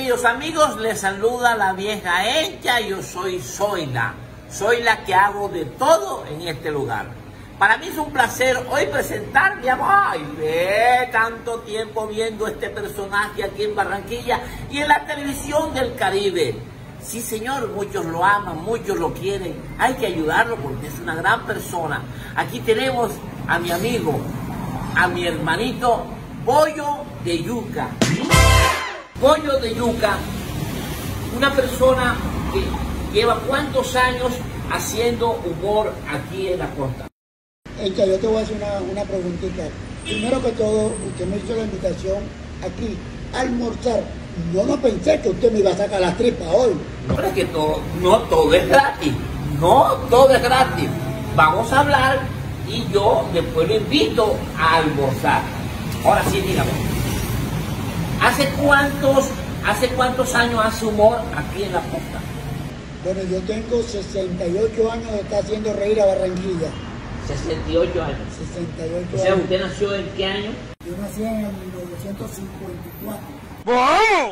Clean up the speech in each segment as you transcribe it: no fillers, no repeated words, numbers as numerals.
queridos amigos, les saluda la vieja Encha. Yo soy Zoila. Soy la que hago de todo en este lugar. Para mí es un placer hoy presentarme a... ¡Ay, ve! Tanto tiempo viendo este personaje aquí en Barranquilla y en la televisión del Caribe. Sí, señor, muchos lo aman, muchos lo quieren. Hay que ayudarlo porque es una gran persona. Aquí tenemos a mi amigo, a mi hermanito Bollo de Yuca. Bollo de Yuca, una persona que lleva cuántos años haciendo humor aquí en la costa. Encha, yo te voy a hacer una preguntita. Primero que todo, usted me hizo la invitación aquí a almorzar. Yo no pensé que usted me iba a sacar las tripas hoy. No, es que no todo es gratis. No todo es gratis. Vamos a hablar y yo después lo invito a almorzar. Ahora sí, dígame. ¿Hace cuántos años hace humor aquí en la costa? Bueno, yo tengo 68 años de estar haciendo reír a Barranquilla. 68 años. 68 O sea, años. ¿usted nació en qué año? Yo nací en 1954. ¡Wow!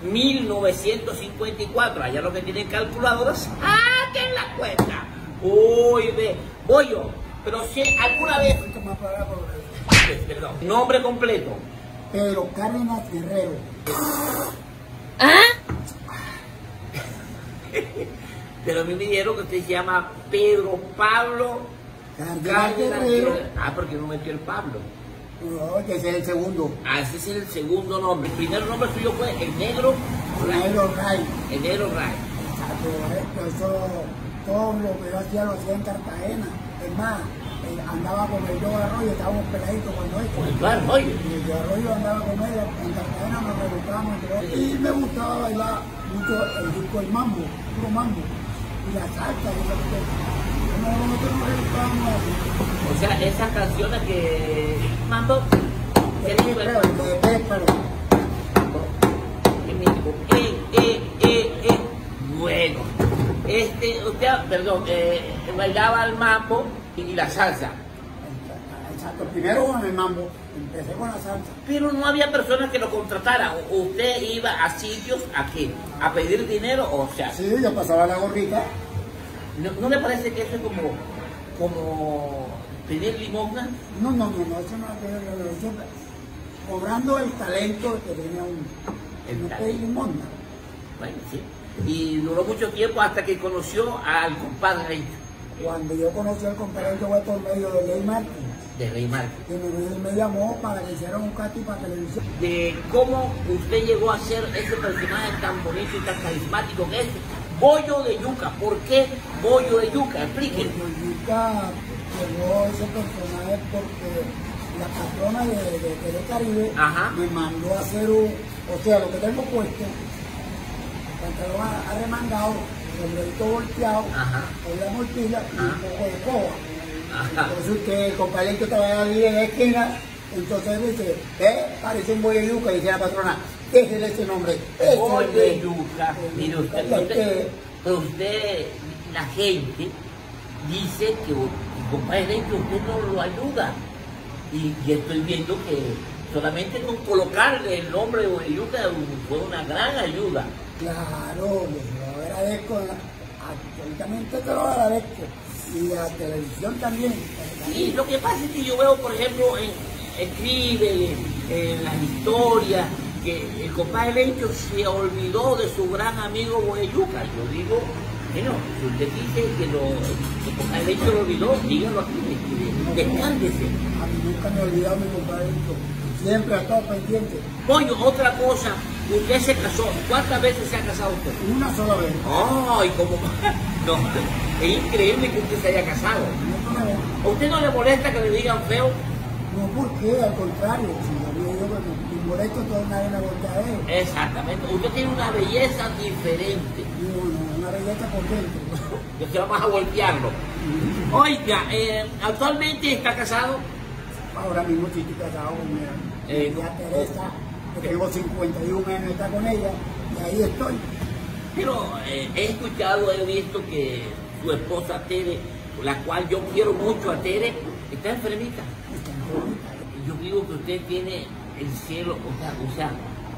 1954. Allá los que tienen calculadoras, saquen la cuenta. Uy, ve. Bollo, pero si alguna vez... Perdón. Nombre completo. Pedro Cárdenas Guerrero. Pero a mí me dijeron que usted se llama Pedro Pablo Cárdenas Guerrero. Porque no metió el Pablo. No, que ese es el segundo. Ese es el segundo nombre. El primer nombre suyo fue el Negro Negro Ray. El Negro Ray. Exacto, eso, todo lo que yo hacía lo hacía en Cartagena. Es más, andaba con el Yo Arroyo, estábamos peladitos cuando esto. Con el Yo Arroyo. Y el Yo Arroyo andaba con él, en Cartagena nos gustábamos entre. Y me gustaba bailar mucho el disco El Mambo, puro mambo. Y la salsa, y esas cosas. Nosotros nos gustábamos así. O sea, esas canciones que... Mambo... Bueno, usted, perdón, bailaba el mambo y la salsa. Exacto, primero con el mambo, empecé con la salsa. Pero no había personas que lo contrataran. Usted iba a sitios aquí a pedir dinero, o sea... Sí, yo pasaba la gorrita. ¿No le parece que eso es como pedir limosna? No, eso no es eso, cobrando el talento que tenía uno. No pedir limosna. Bueno, sí. Y duró mucho tiempo hasta que conoció al compadre. Cuando yo conocí al compadre fue por medio de Ley Martin. De Rey Martin. Que me llamó para que hiciera un casting para televisión. De cómo usted llegó a ser ese personaje tan bonito y tan carismático que es Bollo de Yuca. ¿Por qué Bollo de Yuca? Explíquenme. Bollo de Yuca llegó ese personaje porque la patrona de Caribe me mandó a hacer o sea, lo que tengo puesto, pantalón arremangado, sombrerito volteado, con la mortilla y un poco de coba. Entonces usted, el compañero que estaba ahí en la esquina, entonces dice, parece un Bollo de Yuca, y dice la patrona, déjele ese nombre. Bollo de Yuca. Mire usted, la gente dice que el compadre que usted no lo ayuda. Y estoy viendo que solamente con colocarle el nombre de Bollo de Yuca fue una gran ayuda. Claro, lo agradezco, absolutamente te lo agradezco. Y la televisión también. Sí, lo que pasa es que yo veo, por ejemplo, escribe en las historias que el compadre Lencho se olvidó de su gran amigo Bollo de Yuca. Yo digo, bueno, si usted dice que el compadre Lencho lo olvidó, dígalo aquí, descárguese. A mí nunca me he olvidado mi compadre Lencho. Siempre ha estado pendiente. Bollo, otra cosa, usted se casó. ¿Cuántas veces se ha casado usted? Una sola vez. ¡Ay, cómo! No, es increíble que usted se haya casado. ¿A usted no le molesta que le digan feo? No, ¿por qué? Al contrario. Si yo digo que me molesto, todo nadie me voltea a ver. Exactamente. Usted tiene una belleza diferente. No, una belleza por dentro. Yo que vamos a golpearlo. Oiga, ¿actualmente está casado? Ahora mismo sí estoy casado con mi tía Teresa, que tengo 51 años, está con ella, y ahí estoy. Pero he escuchado, he visto que su esposa Tere, la cual yo quiero mucho a Tere, está enfermita. Yo digo que usted tiene el cielo, o sea,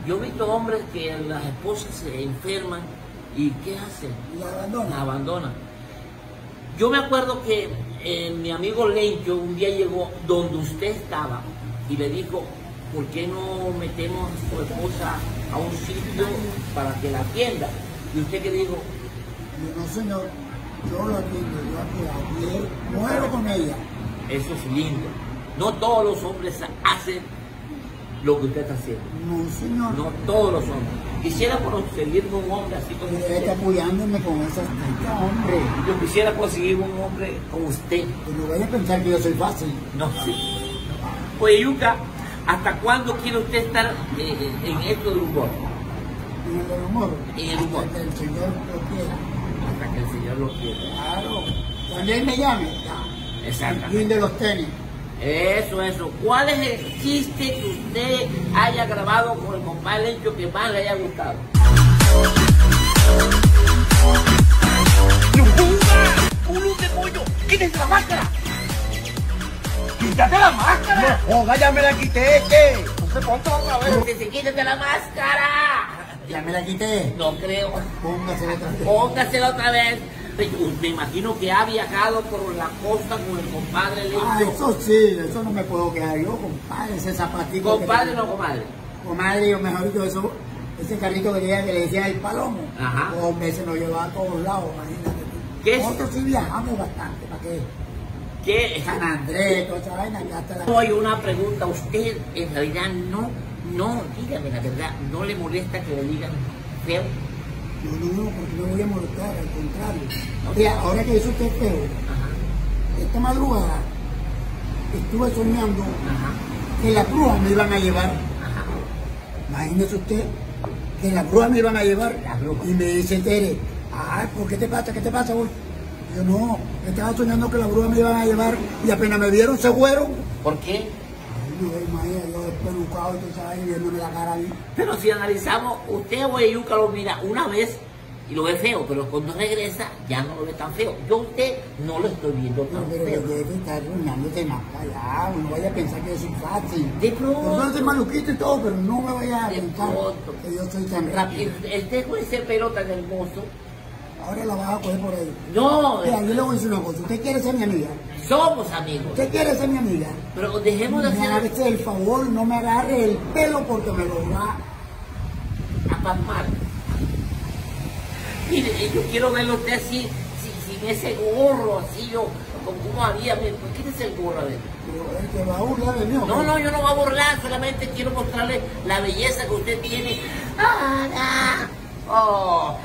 Yo he visto hombres que las esposas se enferman y ¿qué hacen? La abandonan. Yo me acuerdo que mi amigo Lencho un día llegó donde usted estaba y le dijo, ¿por qué no metemos a su esposa a un sitio para que la atienda? ¿Y usted qué dijo? No, señor, yo lo atiendo, yo muero con ella. Eso es lindo. No todos los hombres hacen lo que usted está haciendo. No, señor. No todos los hombres. Quisiera conseguirme un hombre así como usted. Está apoyándome con esas tantas, hombre. Yo quisiera conseguir un hombre como usted. Pero no vaya a pensar que yo soy fácil. No, sí. Oye, Yuka, ¿hasta cuándo quiere usted estar en esto del humor? ¿En el humor? En el humor. Hasta que el Señor lo quiera. Hasta que el Señor lo quiera. Claro. Cuando Él me llame, ya. Exactamente. El de los tenis. Eso. ¿Cuál es el chiste que usted haya grabado con el compadre Lencho que más le haya gustado? ¡Yujuga! ¡Culo de pollo! ¡Quítate la máscara! ¡Quítate la máscara! ¡No, ya me la quité, ¿qué? No se ponga otra vez. ¡Quítate la máscara! Ya me la quité. No creo. Póngasela otra vez. Póngasela otra vez. Me imagino que ha viajado por la costa con el compadre Lencho. Ah, eso sí, eso no me puedo quedar yo, compadre, ese zapatito. ¿Compadre o no comadre? Comadre, o mejor dicho, eso, ese carrito que le decía el palomo. Ajá. 2 meses nos llevaba a todos lados, imagínate. ¿Qué? Nosotros sí viajamos bastante, ¿para qué? ¿Qué? San Andrés, toda esa vaina, ya hasta la... Hoy una pregunta, ¿usted en realidad no, dígame la verdad, no le molesta que le digan feo? No, porque no voy a molestar, al contrario. O sea, ahora que eso usted es feo, esta madrugada estuve soñando que las brujas me iban a llevar. Imagínese usted que las brujas me iban a llevar. Y me dice Tere, ay, ¿por qué te pasa? ¿Qué te pasa hoy? Yo no, estaba soñando que las brujas me iban a llevar y apenas me vieron se fueron. ¿Por qué? Ay, no, imagínate, yo despelucado y tú sabes, viéndome la cara a mí. Pero si analizamos, usted a Yuka lo mira una vez y lo ve feo, pero cuando regresa ya no lo ve tan feo. Yo a usted no lo estoy viendo tan pero feo. debe estar soñándote más para allá, no vaya a pensar que yo soy fácil. De pronto. Yo soy maluquito y todo, pero no me vaya a De pensar pronto. que yo soy tan rápido. Usted con ese pelo tan hermoso. Ahora la vas a coger por ahí. No, Mira, yo le voy a decir una cosa, ¿usted quiere ser mi amiga? somos amigos. ¿Usted quiere ser mi amiga? Pero dejemos de Me hacer hace el favor, no me agarre el pelo porque me lo va a pasmar. Mire, yo quiero verlo usted así, sin ese gorro, así yo, como había, quítese el gorro a ver. que va a burlar de mí. No, yo no voy a burlar, solamente quiero mostrarle la belleza que usted tiene. Oh.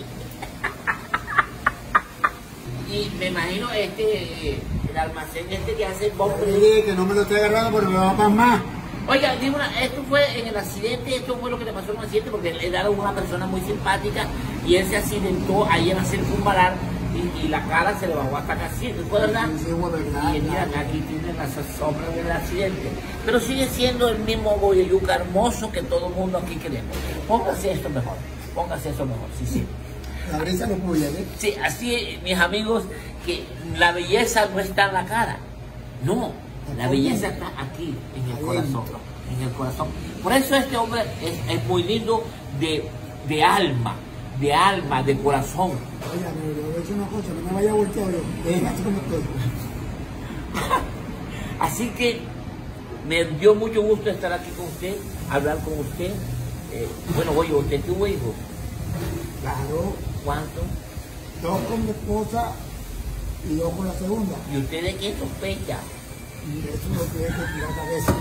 Y me imagino el almacén que hace Oye, que no me lo estoy agarrando porque me va a pasmar. Oiga, digo esto fue en el accidente, esto fue lo que le pasó en un accidente porque él era una persona muy simpática y él se accidentó ahí en la circunvalar y la cara se le bajó hasta casi, ¿fue verdad? Sí, fue verdad. Y mira, aquí tiene las sombras del accidente. Pero sigue siendo el mismo Boyayuca hermoso que todo el mundo aquí queremos. Póngase esto mejor, sí. La brisa lo puya, ¿eh? Sí, así, mis amigos, que la belleza no está en la cara, no. La belleza está aquí, en el corazón, Por eso este hombre es muy lindo de alma, de corazón. Oiga, pero le voy a decir una cosa, no me vaya a voltear yo. Venga, así como estoy. Así que me dio mucho gusto estar aquí con usted, hablar con usted. Bueno, oye, ¿usted tuvo hijos? Claro. ¿Cuántos? 2 con mi esposa y 2 con la segunda. ¿Y usted de qué sospecha? Y eso es lo que hay que tirar cabeza.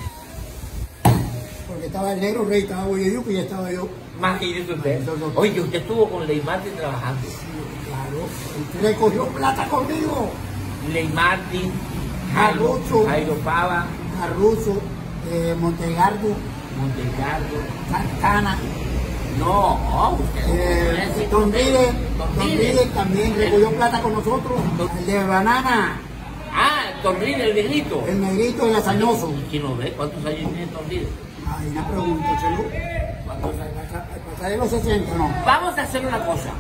Porque estaba el negro rey, estaba Boyayuca y ya estaba yo. Imagínese usted. Oye, usted estuvo con Ley Martin trabajando. Sí, claro. Usted le cogió plata conmigo. Ley Martin, Jairo Pava, Caruso, Montegardo, Santana. No, usted. Don Ríder también recogió plata con nosotros. El de Banana. Don Ríder, el negrito. El negrito, el hazañoso. ¿Quién lo ve? ¿Cuántos años tiene Don Ríder? Ay, una pregunta, Chelo. ¿Cuántos años? Pasar de los 60, ¿no? Vamos a hacer una cosa.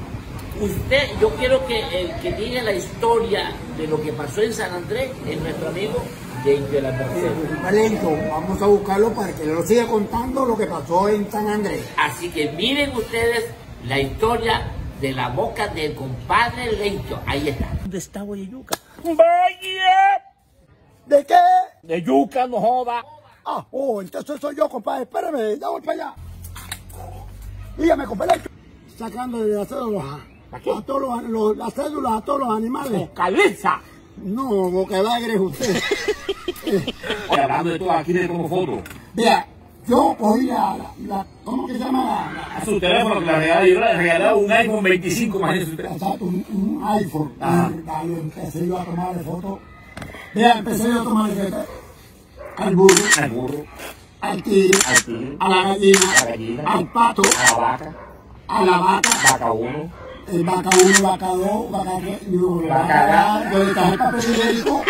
Yo quiero que el que diga la historia de lo que pasó en San Andrés es nuestro amigo de la Merced. Talento, vamos a buscarlo para que lo siga contando lo que pasó en San Andrés. Así que miren ustedes la historia de la boca del compadre Lencho. Ahí está. ¿Dónde está Yuca? ¡Vaya! ¿De qué? De yuca, no joda. Ah, entonces soy yo, compadre. Espérame, ya voy para allá. Dígame, compadre. Sacando de la cédula a todos las cédulas a todos los animales. ¡Vocaliza! No, Bocadagre es usted. Oye, hablando de todo, aquí le tomo foto. Vea, yo cogí la ¿cómo que se llama? A su teléfono, que le regalaba un iPhone 25, imagínese usted. Exacto, un iPhone. Y empecé yo a tomarle fotos. Vea, empecé yo a tomarle fotos al burro, al tigre, a la gallina, al pato, a la vaca, vaca 1, vaca 1, vaca 2, vaca 3, vaca, yo le traje el papel higiénico.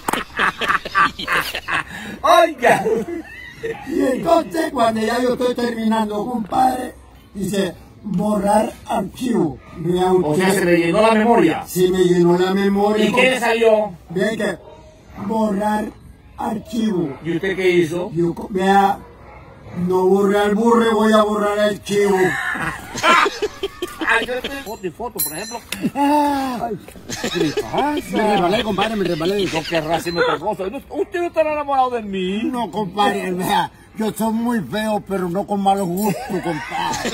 Oiga. Y entonces, cuando ya yo estoy terminando, compadre, dice, borrar archivo. O sea, se le llenó la memoria. Sí, me llenó la memoria. ¿Y qué le salió? Bien que, borrar archivo. ¿Y usted qué hizo? Yo, vea, no borré al burro, voy a borrar el archivo. Yo estoy foto, por ejemplo. Ay, me resbalé, compadre, me resbalé. ¿Con qué raza me perroso? ¿Usted no está enamorado de mí? No, compadre, vea, yo soy muy feo, pero no con malos gustos, compadre.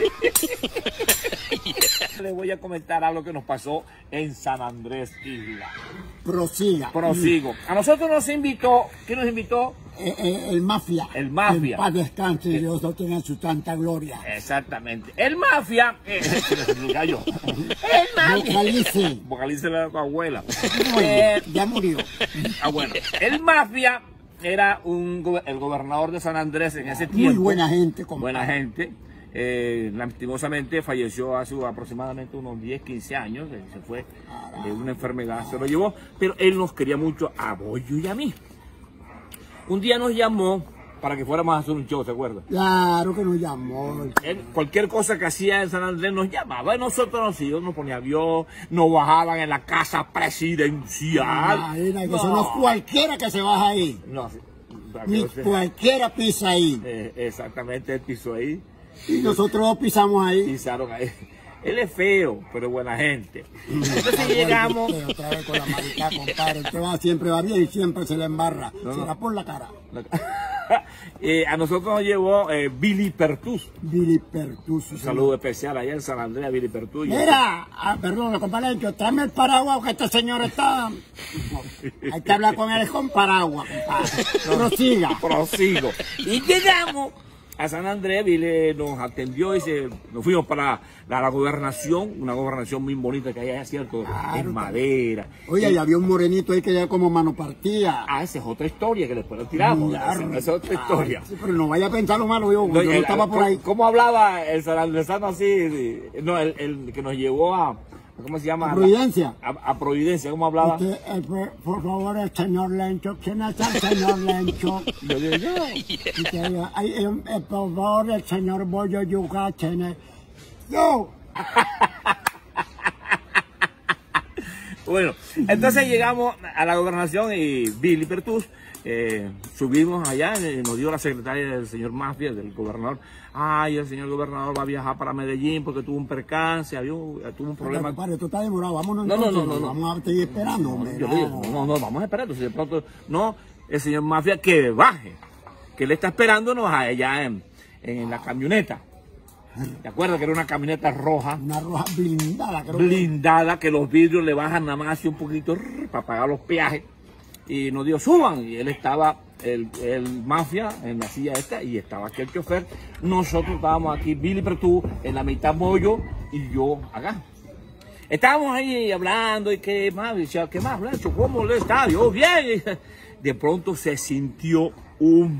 Le voy a comentar algo que nos pasó en San Andrés Isla. Prosiga. Prosigo. A nosotros nos invitó, ¿quién nos invitó? El Mafia. El Mafia. En paz descanse, Dios lo tenga en su santa gloria. Exactamente. El Mafia. El gallo. El Mafia. Vocalice la abuela. Ya murió. Bueno. El Mafia era el gobernador de San Andrés en ese tiempo. Muy buena gente, compadre. Buena gente. Lastimosamente falleció hace aproximadamente unos 10, 15 años, se fue de una enfermedad, se lo llevó, pero él nos quería mucho a Boyo y a mí. Un día nos llamó para que fuéramos a hacer un show, ¿se acuerda? Claro que nos llamó. Él, cualquier cosa que hacía en San Andrés nos llamaba, y nosotros nos íbamos, nos ponía avión, nos bajaban en la casa presidencial. Que eso no es cualquiera que se baja ahí. No, ni cualquiera pisa ahí. Exactamente, él pisó ahí. Y nosotros pisamos ahí. Pisaron ahí. Él es feo, pero buena gente. Entonces llegamos. Otra vez con la maricá, compadre. Usted siempre va bien y siempre se le embarra. Se la por la cara. A nosotros nos llevó Billy Pertus. Billy Pertus. Un saludo especial allá en San Andrés, Billy Pertus. Mira, perdón, compadre, tráeme el paraguas que este señor está. Hay que hablar con él con paraguas, compadre. Prosigo. Y llegamos a San Andrés, Billy nos atendió y nos fuimos para la gobernación, una gobernación muy bonita que hay allá, ¿cierto? Claro, en madera. Oye, y había un morenito ahí que ya como mano partía. Esa es otra historia que después lo tiramos. Claro. Esa es otra historia. Sí, pero no vaya a pensar lo malo, yo no estaba por ahí. ¿Cómo hablaba el sanandresano así? No, el que nos llevó a... ¿Cómo se llama? A Providencia. A Providencia, ¿cómo hablaba? Por favor, el señor Lencho. ¿Quién es el señor Lencho? Yo digo yo. Por favor, el señor Boyo Yuca. Yo. Bueno, entonces llegamos a la gobernación y Billy Pertus, subimos allá, nos dio la secretaria del señor Mafia, del gobernador. Ay, el señor gobernador va a viajar para Medellín porque tuvo un percance, tuvo un problema. Padre, esto está demorado, vámonos. No. Vamos a seguir esperando. No, vamos a esperar. Entonces de pronto, no, el señor Mafia que baje, que él está esperándonos allá en la camioneta. ¿Te acuerdas que era una camioneta roja? Una roja blindada. Blindada, que los vidrios le bajan nada más así un poquito para pagar los peajes. Y nos dio, suban. Y él estaba, el Mafia, en la silla esta, y estaba aquí el chofer. Nosotros estábamos aquí, Billy Pertus, en la mitad Boyo, y yo acá. Estábamos ahí hablando, y qué más, decía, ¿qué más, Blancho? ¿Cómo le está? Yo, bien. De pronto se sintió un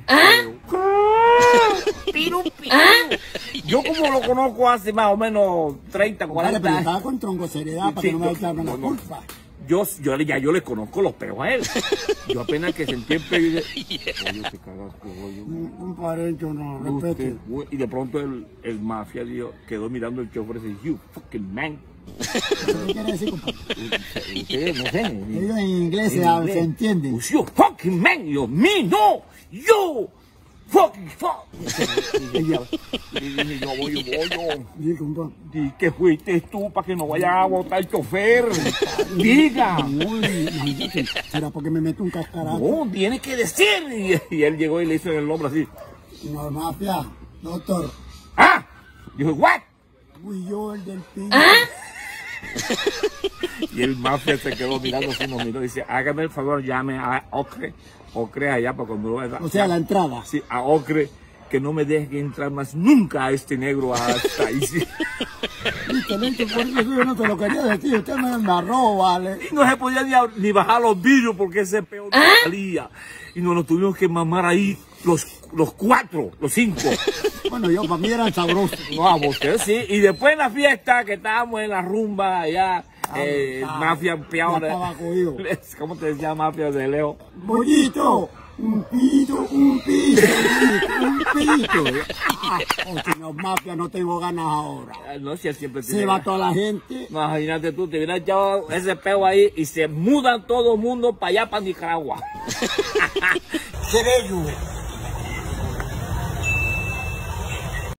piru. Yo como lo conozco hace más o menos 30, 40 años. Estaba con tronco seriedad para que no me echaran la culpa. Yo le conozco los peos a él. Yo apenas que sentí el pelo y dije, oye, te cagaste, oye. Un parecho, no, respete. Y de pronto el Mafia quedó mirando el chofer y dijo, you fucking man. ¿Qué quiere decir, compadre? Ustedes no sé. Ellos en inglés se entienden. You fucking man, yo, me, no, yo. Fucking fuck. Dije yo, voy. ¿Y qué fuiste tú para que no vaya a botar el chofer? Diga. ¿Será porque me meto un cascarazo? No, tiene que decir. Y él llegó y le hizo en el hombro así. No, mafia, doctor. ¿Ah? Dijo, ¿what? Fui yo el del pinche. Y el mafia se quedó mirando así, nos miró y dice, hágame el favor, llame a Ocre allá para cuando lo vaya. O sea, la entrada. Sí, a Ocre, que no me deje entrar más nunca a este negro hasta ahí. Sí. Listo, por eso yo no te lo quería decir, usted me narró, vale. Y no se podía ni bajar los vidrios porque ese peor no salía. Y nos tuvimos que mamar ahí los cuatro, los cinco. Bueno, yo para mí eran sabrosos. No, a usted sí. Y después en la fiesta, que estábamos en la rumba allá, mafia peor. ¿Cómo te decía mafia de Leo? Bollito, un pito. O si no, mafia, no tengo ganas ahora. No, si él siempre se va toda la gente. Imagínate tú, te hubieras echado ese peo ahí y se mudan todo el mundo para allá, para Nicaragua. ¡Qué bello!